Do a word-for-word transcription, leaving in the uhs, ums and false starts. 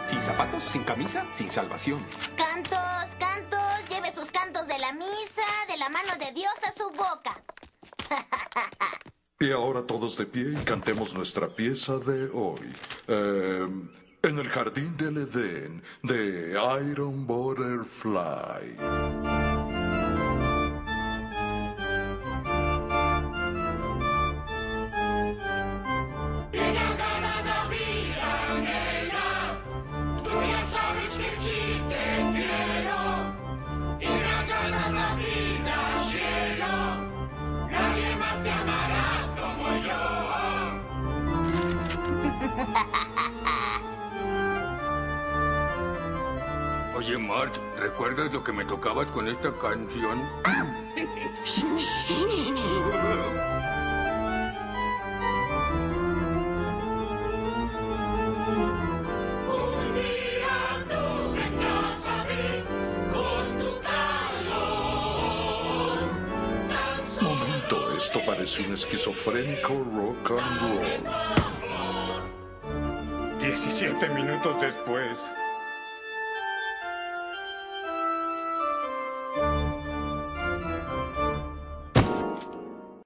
Sin zapatos, sin camisa, sin salvación. Cantos, cantos, lleve sus cantos de la misa, de la mano de Dios a su boca. Y ahora todos de pie y cantemos nuestra pieza de hoy. Eh, en el jardín del Edén, de Iron Butterfly. Oye, Marge, ¿recuerdas lo que me tocabas con esta canción? Un día tú vendrás a mí con tu calor. Momento, esto parece un esquizofrénico rock and roll. Diecisiete minutos después.